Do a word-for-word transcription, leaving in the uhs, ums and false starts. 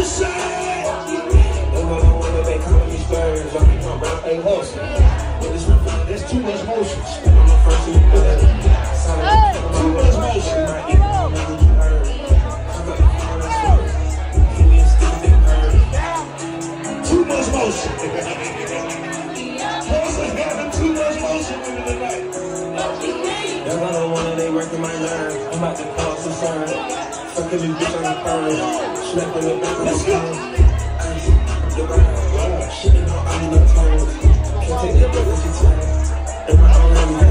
Hey, hustle. There's too much motion. I'm the first to do that. Too much motion. Too much motion. Hustle having too much motion in the night. Y'all got no one, they working my nerves. I'm about to cause concern. Fucking this bitch on the curve. Slapping the back. Let's go. Shitting on all the toes. Can't take the breath when she turns. And my own